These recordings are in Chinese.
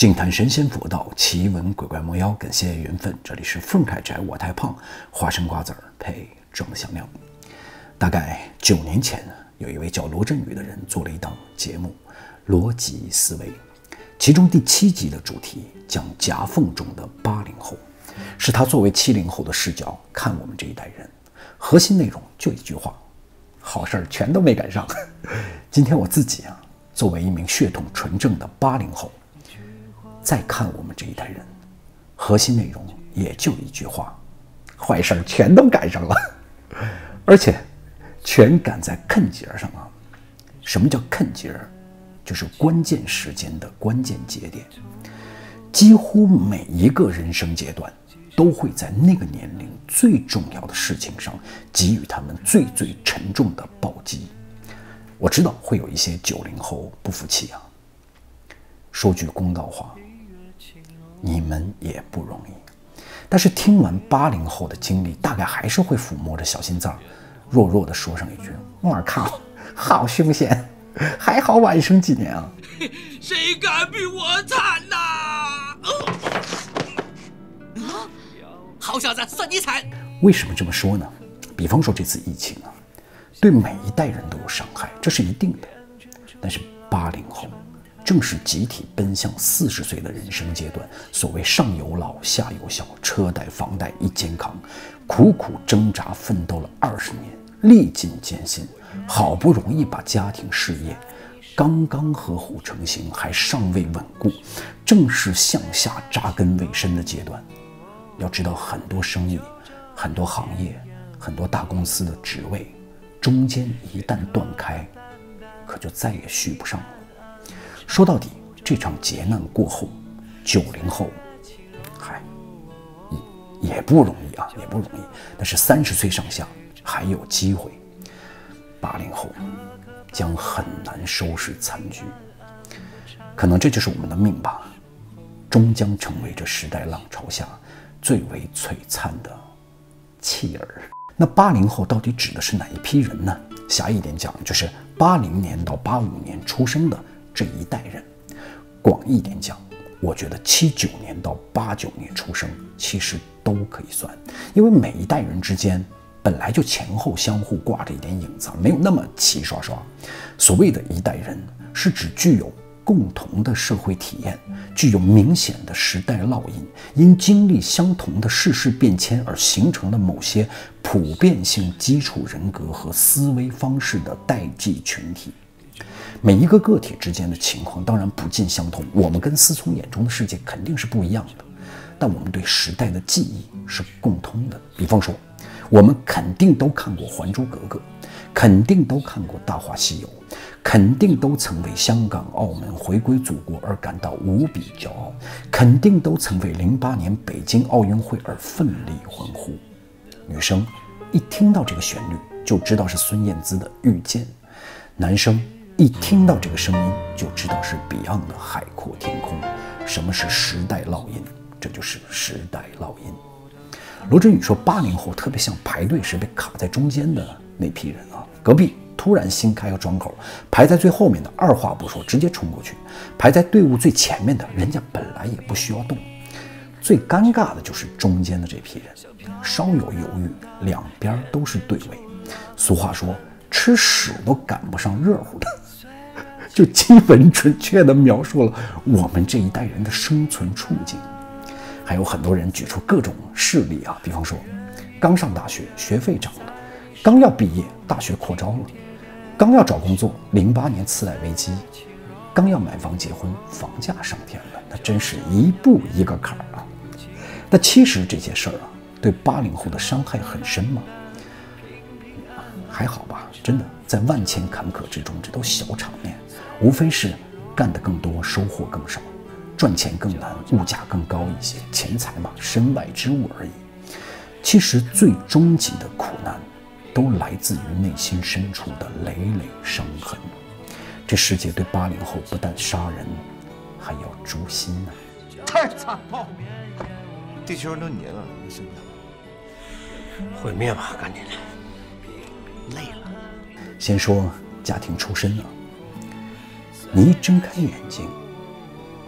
净谈神仙佛道，奇闻鬼怪魔妖，感谢缘分。这里是凤凯宅，我太胖，花生瓜子儿配正向量。大概9年前，有一位叫罗振宇的人做了一档节目《逻辑思维》，其中第7集的主题讲夹缝中的80后，是他作为70后的视角看我们这一代人。核心内容就一句话：好事儿全都没赶上。今天我自己作为一名血统纯正的80后，再看我们这一代人，核心内容也就一句话：坏事儿全都赶上了，而且全赶在坎节上啊！什么叫坎节？就是关键时间的关键节点。几乎每一个人生阶段都会在那个年龄最重要的事情上给予他们最沉重的暴击。我知道会有一些90后不服气啊，说句公道话，你们也不容易。但是听完80后的经历，大概还是会抚摸着小心脏，弱弱地说上一句：我靠，好凶险，还好晚生几年啊！ 谁敢比我惨呐！好小子，算你惨！ 为什么这么说呢？比方说这次疫情对每一代人都有伤害，这是一定的。但是80后正是集体奔向40岁的人生阶段，所谓上有老下有小，车贷房贷一肩扛，苦苦挣扎奋斗了20年，历尽艰辛，好不容易把家庭事业刚刚合乎成型，还尚未稳固，正是向下扎根未深的阶段。要知道，很多生意、很多行业、很多大公司的职位，中间一旦断开，可就再也续不上了。说到底，这场劫难过后，90后，也不容易啊，也不容易。但是30岁上下还有机会，80后将很难收拾残局。可能这就是我们的命吧，终将成为这时代浪潮下最为璀璨的弃儿。那80后到底指的是哪一批人呢？狭义一点讲，就是80年到85年出生的这一代人。广义一点讲，我觉得79年到89年出生其实都可以算，因为每一代人之间本来就前后相互挂着一点影子，没有那么齐刷刷。所谓的一代人，是指具有共同的社会体验，具有明显的时代烙印，因经历相同的世事变迁而形成的某些普遍性基础人格和思维方式的代际群体。每一个个体之间的情况当然不尽相同，我们跟思聪眼中的世界肯定是不一样的，但我们对时代的记忆是共通的。比方说，我们肯定都看过《还珠格格》，肯定都看过《大话西游》，肯定都曾为香港、澳门回归祖国而感到无比骄傲，肯定都曾为08年北京奥运会而奋力欢呼。女生一听到这个旋律就知道是孙燕姿的《遇见》，男生一听到这个声音就知道是 Beyond 的《海阔天空》。什么是时代烙印？这就是时代烙印。罗振宇说，80后特别像排队时被卡在中间的那批人啊，隔壁突然新开个窗口，排在最后面的二话不说直接冲过去，排在队伍最前面的人家本来也不需要动。最尴尬的就是中间的这批人，稍有犹豫，两边都是队尾。俗话说，吃屎都赶不上热乎的，就基本准确地描述了我们这一代人的生存处境。还有很多人举出各种事例啊，比方说，刚上大学学费涨了，刚要毕业大学扩招了，刚要找工作08年次贷危机，刚要买房结婚房价上天了，那真是一步一个坎儿啊。那其实这些事儿对80后的伤害很深吗？还好吧，真的，在万千坎坷之中，这都小场面，无非是干得更多，收获更少，赚钱更难，物价更高一些，钱财嘛，身外之物而已。其实最终极的苦难，都来自于内心深处的累累伤痕。这世界对80后不但杀人，还要诛心呢。 太残暴！地球人都黏了，你信不？毁灭吧，赶紧的。累了。 先说家庭出身啊，你一睁开眼睛，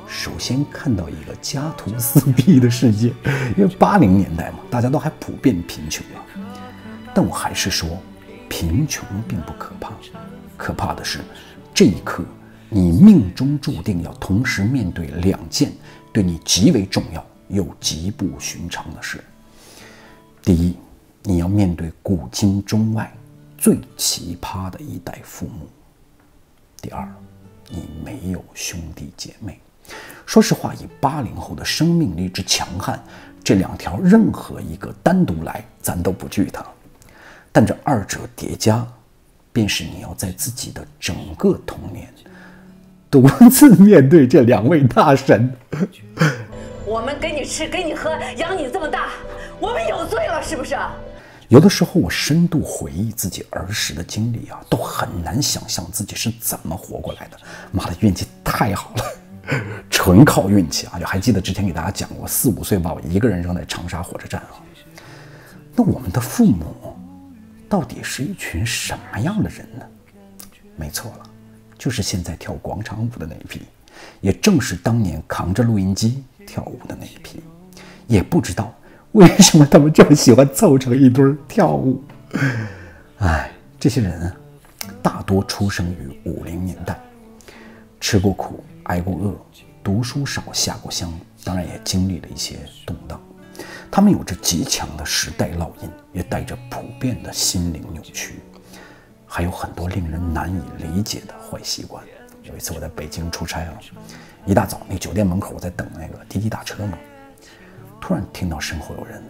首先看到一个家徒四壁的世界，因为80年代嘛，大家都还普遍贫穷啊。但我还是说，贫穷并不可怕，可怕的是这一刻你命中注定要同时面对2件对你极为重要又极不寻常的事。第一，你要面对古今中外最奇葩的一代父母。第二，你没有兄弟姐妹。说实话，以80后的生命力之强悍，这2条任何一个单独来咱都不惧它，但这2者叠加，便是你要在自己的整个童年独自面对这2位大神。 我们给你吃给你喝养你这么大，我们有罪了是不是？ 有的时候我深度回忆自己儿时的经历啊，都很难想象自己是怎么活过来的。妈的，运气太好了，纯靠运气啊！就还记得之前给大家讲过，4、5岁把我一个人扔在长沙火车站啊。那我们的父母到底是一群什么样的人呢？没错了，就是现在跳广场舞的那一批，也正是当年扛着录音机跳舞的那一批。也不知道为什么他们这么喜欢凑成一堆跳舞。哎，这些人大多出生于50年代，吃过苦，挨过饿，读书少，下过乡，当然也经历了一些动荡。他们有着极强的时代烙印，也带着普遍的心灵扭曲，还有很多令人难以理解的坏习惯。有一次我在北京出差啊，一大早那酒店门口我在等那个滴滴打车嘛，突然听到身后有人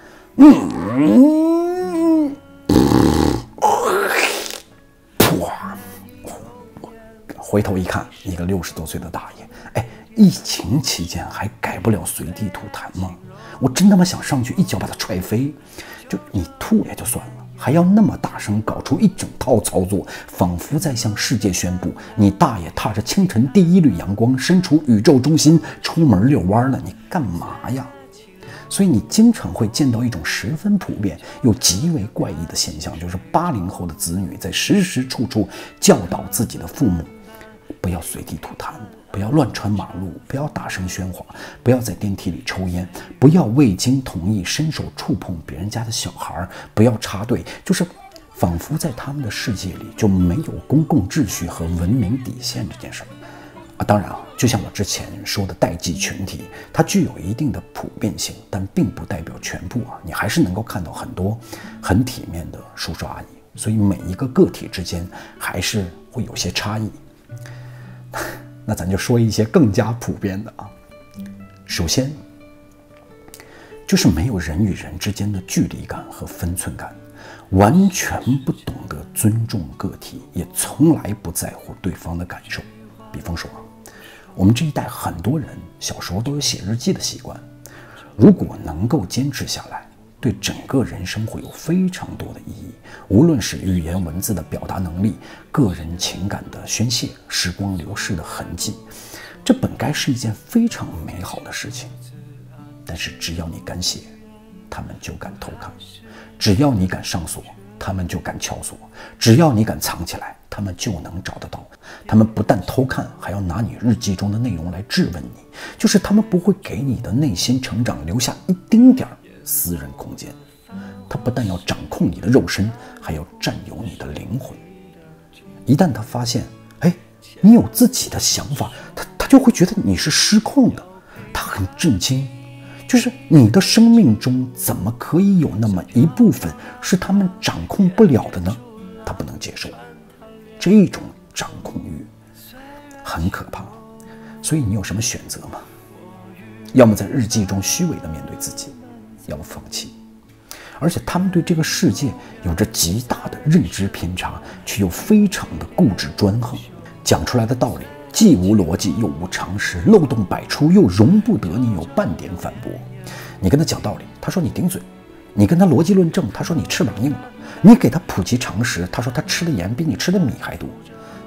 回头一看，一个60多岁的大爷。哎，疫情期间还改不了随地吐痰吗？我真他妈想上去一脚把他踹飞。就你吐也就算了，还要那么大声搞出一整套操作，仿佛在向世界宣布你大爷踏着清晨第1缕阳光，身处宇宙中心，出门遛弯了，你干嘛呀？所以你经常会见到一种十分普遍又极为怪异的现象，就是80后的子女在时时处处教导自己的父母，不要随地吐痰，不要乱穿马路，不要大声喧哗，不要在电梯里抽烟，不要未经同意伸手触碰别人家的小孩，不要插队，就是仿佛在他们的世界里就没有公共秩序和文明底线这件事儿。当然啊，就像我之前说的代际群体，它具有一定的普遍性，但并不代表全部啊。你还是能够看到很多很体面的叔叔阿姨，所以每一个个体之间还是会有些差异。那咱就说一些更加普遍的啊。首先，就是没有人与人之间的距离感和分寸感，完全不懂得尊重个体，也从来不在乎对方的感受。比方说，我们这一代很多人小时候都有写日记的习惯，如果能够坚持下来，对整个人生会有非常多的意义。无论是语言文字的表达能力，个人情感的宣泄，时光流逝的痕迹，这本该是一件非常美好的事情。但是只要你敢写，他们就敢偷看；只要你敢上锁，他们就敢撬锁；只要你敢藏起来，他们就能找得到。他们不但偷看，还要拿你日记中的内容来质问你，就是他们不会给你的内心成长留下一丁点私人空间。他不但要掌控你的肉身，还要占有你的灵魂。一旦他发现，哎，你有自己的想法，他就会觉得你是失控的。他很震惊，就是你的生命中怎么可以有那么一部分是他们掌控不了的呢？他不能接受这种掌控欲，很可怕。所以你有什么选择吗？要么在日记中虚伪地面对自己，要么放弃。而且他们对这个世界有着极大的认知偏差，却又非常的固执专横，讲出来的道理既无逻辑又无常识，漏洞百出，又容不得你有半点反驳。你跟他讲道理，他说你顶嘴；你跟他逻辑论证，他说你翅膀硬了；你给他普及常识，他说他吃的盐比你吃的米还多。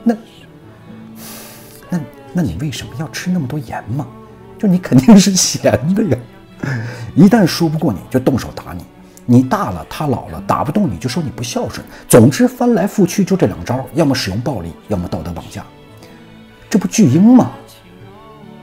那你为什么要吃那么多盐嘛？就你肯定是咸的呀。一旦说不过你，就动手打你。你大了，他老了，打不动你就说你不孝顺。总之翻来覆去就这2招，要么使用暴力，要么道德绑架。这不巨婴吗？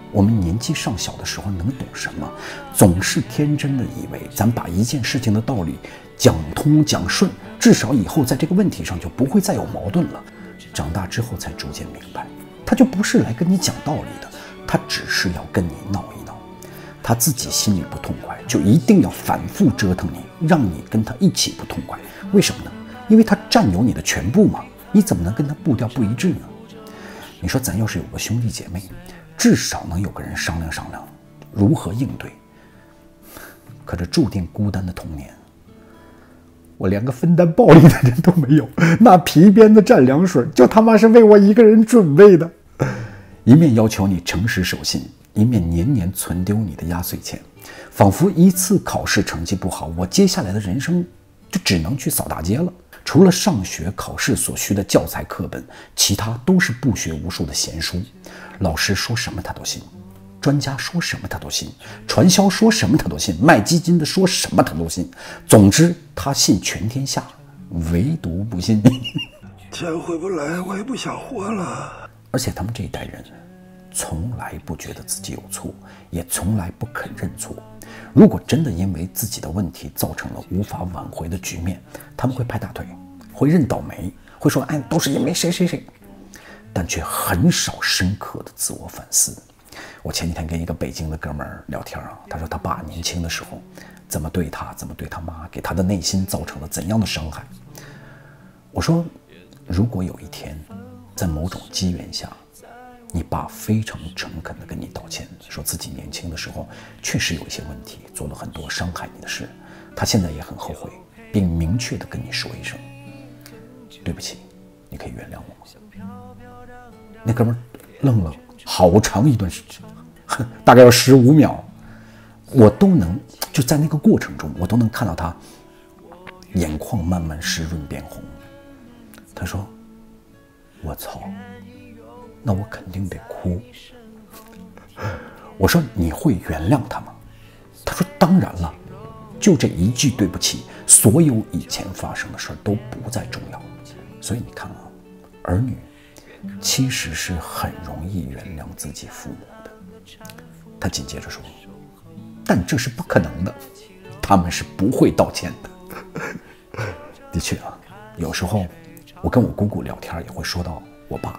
我们年纪尚小的时候能懂什么？总是天真的以为咱把一件事情的道理讲通讲顺，至少以后在这个问题上就不会再有矛盾了。长大之后才逐渐明白，他就不是来跟你讲道理的，他只是要跟你闹一闹。他自己心里不痛快，就一定要反复折腾你，让你跟他一起不痛快。为什么呢？因为他占有你的全部嘛，你怎么能跟他步调不一致呢？你说咱要是有个兄弟姐妹，至少能有个人商量商量如何应对。可这注定孤单的童年，我连个分担暴力的人都没有，那皮鞭子蘸凉水就他妈是为我一个人准备的。一面要求你诚实守信，一面年年存丢你的压岁钱，仿佛一次考试成绩不好，我接下来的人生就只能去扫大街了。除了上学考试所需的教材课本，其他都是不学无术的闲书。老师说什么他都信，专家说什么他都信，传销说什么他都信，卖基金的说什么他都信。总之他信全天下，唯独不信你。 钱回不来，我也不想活了。 而且他们这一代人从来不觉得自己有错，也从来不肯认错。如果真的因为自己的问题造成了无法挽回的局面，他们会拍大腿，会认倒霉，会说哎，都是因为谁谁谁，但却很少深刻的自我反思。我前几天跟一个北京的哥们儿聊天他说他爸年轻的时候怎么对他，怎么对他妈，给他的内心造成了怎样的伤害。我说，如果有一天在某种机缘下，你爸非常诚恳地跟你道歉，说自己年轻的时候确实有一些问题，做了很多伤害你的事，他现在也很后悔，并明确地跟你说一声对不起，你可以原谅我吗？那哥们愣了好长一段时间，大概要15秒，我都能就在那个过程中，我都能看到他眼眶慢慢湿润变红。他说我操，那我肯定得哭。我说你会原谅他吗？他说当然了，就这一句对不起，所有以前发生的事都不再重要。所以你看儿女其实是很容易原谅自己父母的。他紧接着说，但这是不可能的，他们是不会道歉的。的确有时候我跟我姑姑聊天也会说到我爸。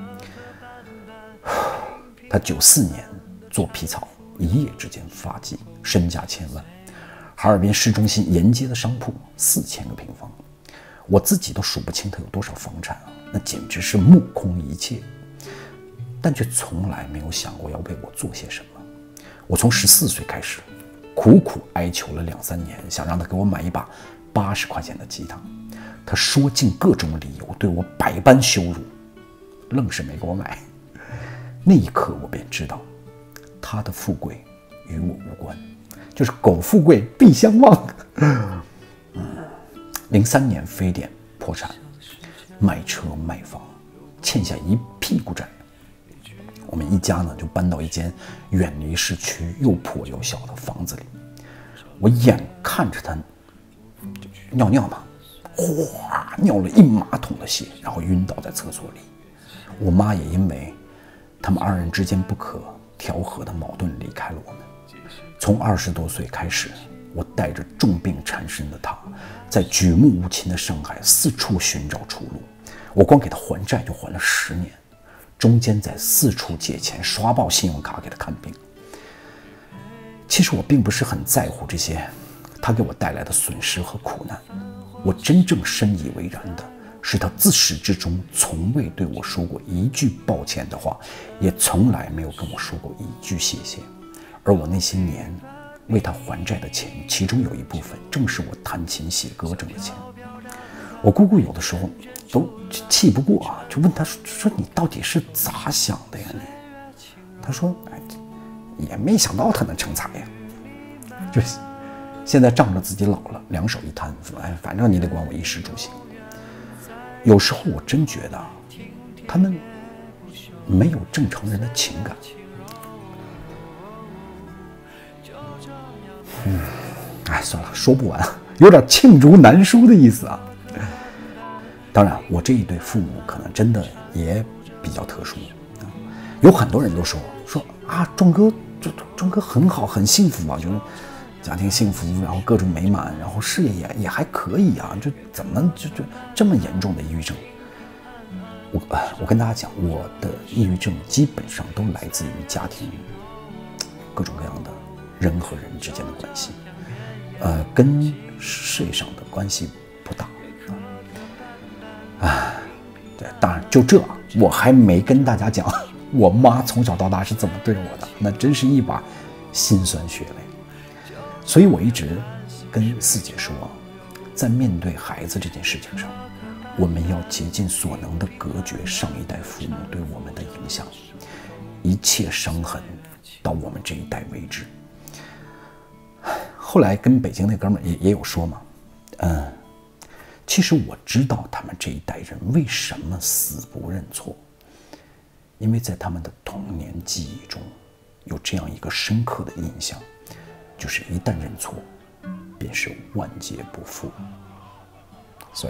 他94年做皮草，一夜之间发迹，身价1000万。哈尔滨市中心沿街的商铺4000个平方，我自己都数不清他有多少房产那简直是目空一切。但却从来没有想过要为我做些什么。我从14岁开始，苦苦哀求了2-3年，想让他给我买一把80块钱的吉他。他说尽各种理由，对我百般羞辱，愣是没给我买。那一刻我便知道，他的富贵与我无关，就是苟富贵必相忘。03年非典破产，卖车卖房，欠下一屁股债。我们一家呢就搬到一间远离市区又破又小的房子里。我眼看着他尿尿嘛，哗尿了1马桶的血，然后晕倒在厕所里。我妈也因为他们2人之间不可调和的矛盾离开了我们。从20多岁开始，我带着重病缠身的他，在举目无亲的上海四处寻找出路。我光给他还债就还了10年，中间在四处借钱，刷爆信用卡给他看病。其实我并不是很在乎这些他给我带来的损失和苦难，我真正深以为然的是他自始至终从未对我说过一句抱歉的话，也从来没有跟我说过一句谢谢。而我那些年为他还债的钱，其中有一部分正是我弹琴写歌挣的钱。我姑姑有的时候都气不过就问他说你到底是咋想的呀你？他说也没想到他能成才呀。就是现在仗着自己老了，2手一摊，反正你得管我衣食住行。有时候我真觉得他们没有正常人的情感。算了，说不完，有点罄竹难书的意思当然，我这一对父母可能真的也比较特殊。有很多人都说说啊，壮哥很好，很幸福啊，就是家庭幸福，然后各种美满，然后事业也还可以啊，就怎么就这么严重的抑郁症？我跟大家讲，我的抑郁症基本上都来自于家庭各种各样的人和人之间的关系，跟事业上的关系不大啊。对，当然就这，我还没跟大家讲我妈从小到大是怎么对我的，那真是一把辛酸血泪。所以我一直跟四姐说，在面对孩子这件事情上，我们要竭尽所能地隔绝上一代父母对我们的影响，一切伤痕到我们这一代为止。后来跟北京那哥们儿也有说嘛，其实我知道他们这一代人为什么死不认错，因为在他们的童年记忆中有这样一个深刻的印象，就是一旦认错便是万劫不复。所以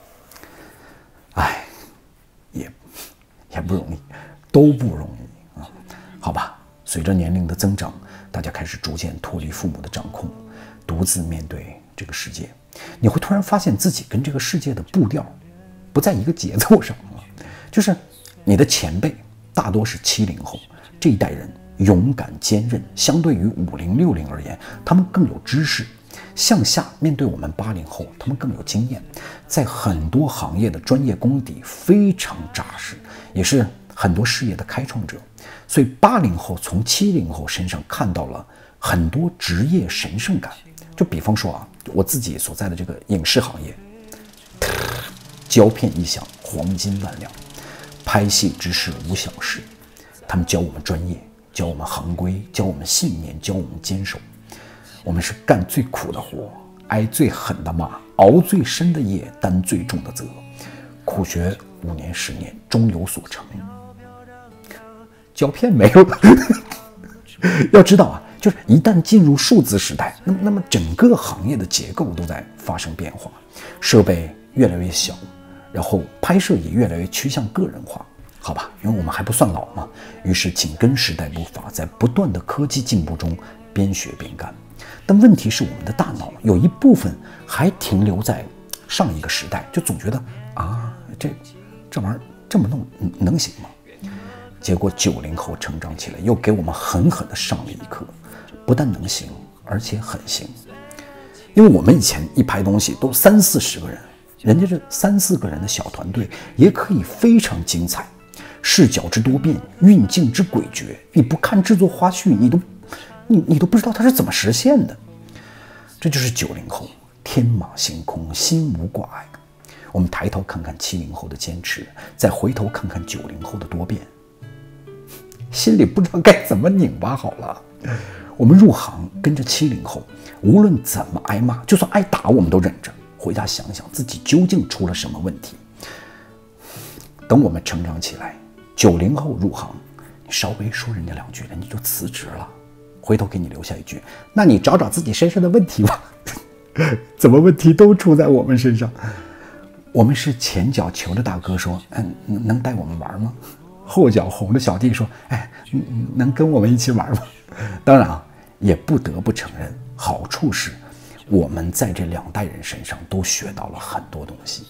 也不容易，都不容易啊。好吧，随着年龄的增长，大家开始逐渐脱离父母的掌控，独自面对这个世界。你会突然发现自己跟这个世界的步调不在一个节奏上啊。就是你的前辈大多是70后这一代人，勇敢坚韧，相对于50、60而言，他们更有知识。向下面对我们80后，他们更有经验，在很多行业的专业功底非常扎实，也是很多事业的开创者。所以80后从70后身上看到了很多职业神圣感。就比方说啊，我自己所在的这个影视行业，胶片一响，黄金万两，拍戏之事无小事。他们教我们专业，教我们行规，教我们信念，教我们坚守。我们是干最苦的活，挨最狠的骂，熬最深的夜，担最重的责，苦学5年10年，终有所成。胶片没有了要知道啊，就是一旦进入数字时代，那么整个行业的结构都在发生变化，设备越来越小，然后拍摄也越来越趋向个人化。好吧，因为我们还不算老嘛，于是紧跟时代步伐，在不断的科技进步中边学边干。但问题是，我们的大脑有一部分还停留在上一个时代，就总觉得啊，这玩意儿这么弄能行吗？结果90后成长起来，又给我们狠狠地上了一课，不但能行，而且很行。因为我们以前一拍东西都30、40个人，人家这3、4个人的小团队也可以非常精彩，视角之多变，运镜之诡谲，你不看制作花絮，你都不知道它是怎么实现的。这就是90后天马行空，心无挂碍。我们抬头看看70后的坚持，再回头看看90后的多变，心里不知道该怎么拧巴好了。我们入行跟着70后，无论怎么挨骂，就算挨打我们都忍着，回家想想自己究竟出了什么问题。等我们成长起来，90后入行，你稍微说人家2句，人家就辞职了，回头给你留下一句，那你找找自己身上的问题吧怎么问题都出在我们身上？我们是前脚求着大哥说，能带我们玩吗？后脚哄着小弟说，能跟我们一起玩吗？当然啊，也不得不承认，好处是我们在这2代人身上都学到了很多东西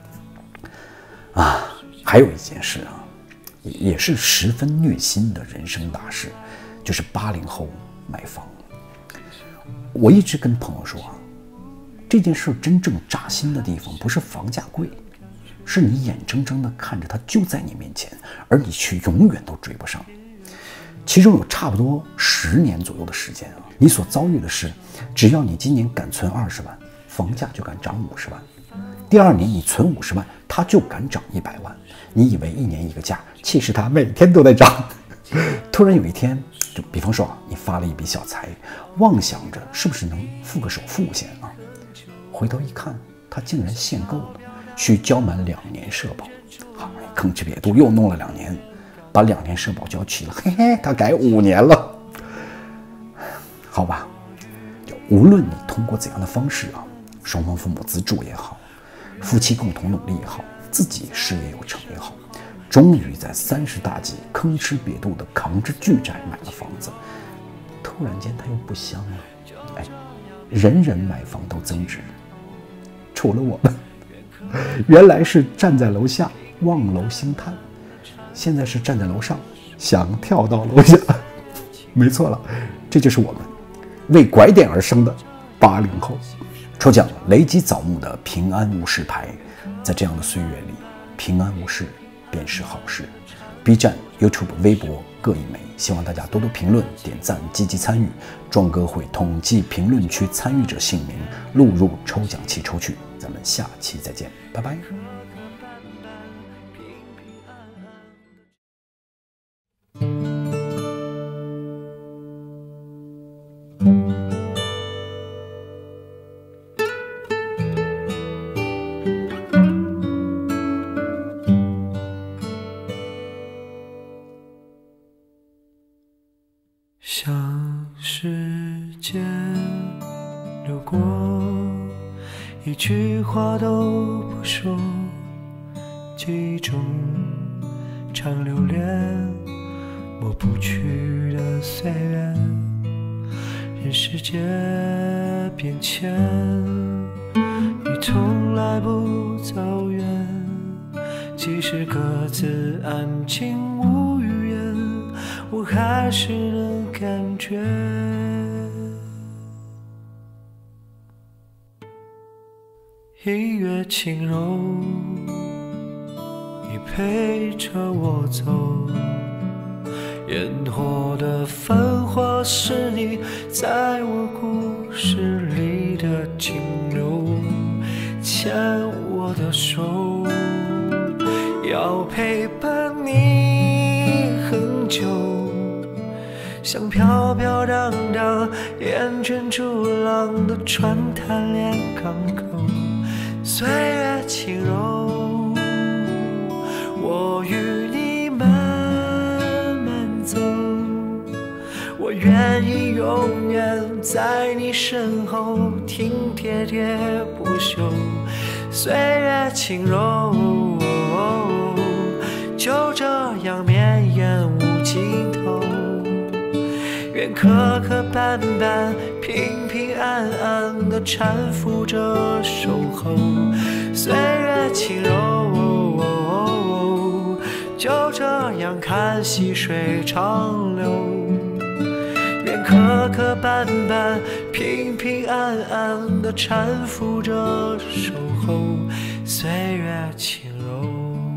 啊。还有一件事啊，也是十分虐心的人生大事，就是80后买房。我一直跟朋友说啊，这件事真正扎心的地方不是房价贵，是你眼睁睁地看着它就在你面前，而你却永远都追不上。其中有差不多10年左右的时间啊，你所遭遇的是，只要你今年敢存20万，房价就敢涨50万；第2年你存50万，它就敢涨100万。你以为1年一个价，其实它每天都在涨。突然有一天，就比方说啊，你发了一笔小财，妄想着是不是能付个首付先啊？回头一看，它竟然限购了，需交满2年社保。好，吭哧瘪肚又弄了2年，把2年社保交齐了，嘿嘿，他改5年了。好吧，无论你通过怎样的方式啊，双方父母资助也好，夫妻共同努力也好，自己事业有成也好， 终于在30大几吭哧瘪肚的扛着巨债买了房子。突然间他又不香了，哎，人人买房都增值，除了我们。原来是站在楼下望楼兴叹，现在是站在楼上想跳到楼下。没错了，这就是我们为拐点而生的80后。抽奖雷击枣木的平安无事牌，在这样的岁月里，平安无事便是好事。B 站、YouTube、微博各一枚，希望大家多多评论、点赞、积极参与。壮哥会统计评论区参与者姓名，录入抽奖器抽取。咱们下期再见，拜拜。 像时间流过，一句话都不说，记忆中常留恋抹不去的岁月。人世间变迁，你从来不走远，即使各自安静无语言，我还是能感觉。音乐轻柔，你陪着我走，烟火的繁华是你在我故事里的停留，牵我的手，要陪伴你很久，像飘飘荡荡厌倦逐浪的船滩连港口。岁月轻柔，我与你慢慢走，我愿意永远在你身后听喋喋不休。岁月轻柔，就这样绵延无尽头，愿磕磕绊绊平平安安地搀扶着守候。岁月轻柔，就这样看细水长流，愿磕磕绊绊平平安安地搀扶着守候。岁月轻柔。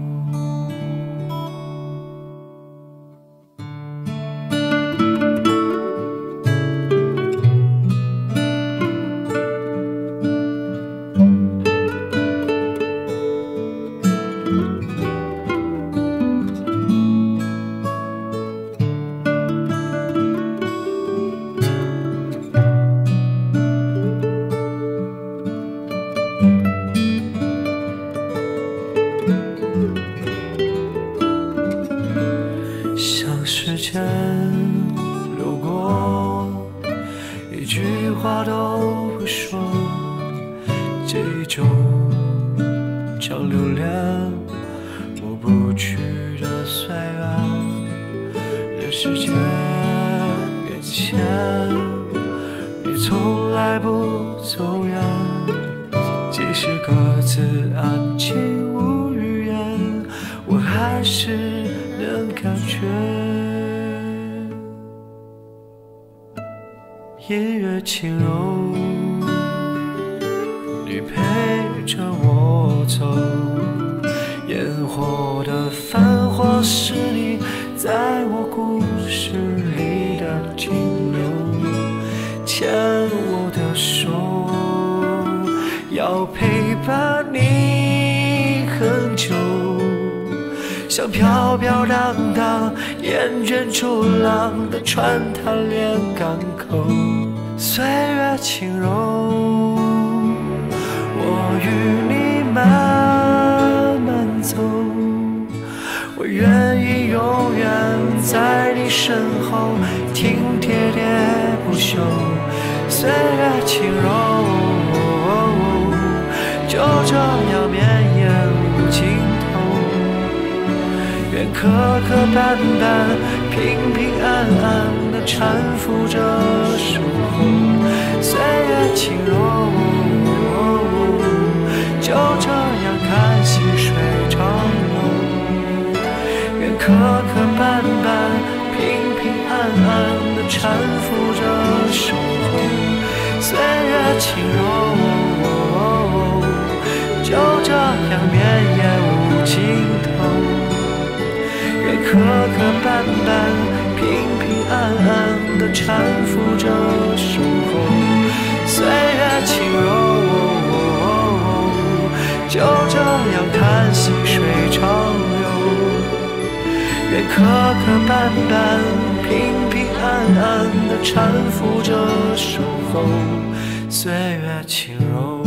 时间流过，一句话都不说，记忆中常留恋抹不去的岁月。人世间变迁，你从来不走远，即使各自安静无语言，我还是能感觉。音乐轻柔，你陪着我走，烟火的繁华是你在我故事里的停留，牵我的手，要陪伴你很久，像飘飘荡荡厌倦逐浪的船滩连港口。岁月轻柔，我与你慢慢走，我愿意永远在你身后听喋喋不休。岁月轻柔，就这样绵延无尽头，愿愿磕磕绊绊、平平安安地搀扶着守候，岁月轻柔，就这样看细水长流。愿磕磕绊绊、平平安安地搀扶着守候，岁月轻柔，就这样绵延无尽头。愿磕磕绊绊、平平安安地搀扶着守候，岁月轻柔，就这样看细水长流。愿磕磕绊绊、平平安安地搀扶着守候，岁月轻柔。